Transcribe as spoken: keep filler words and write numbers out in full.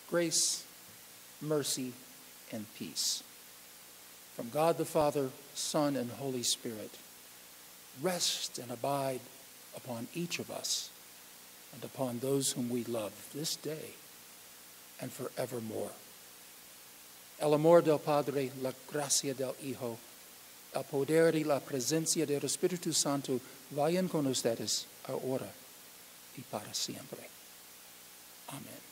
Grace, mercy, and peace from God the Father, Son, and Holy Spirit rest and abide upon each of us and upon those whom we love this day and forevermore. El amor del Padre, la gracia del Hijo, el poder y la presencia del Espíritu Santo vayan con ustedes ahora y para siempre. Amén.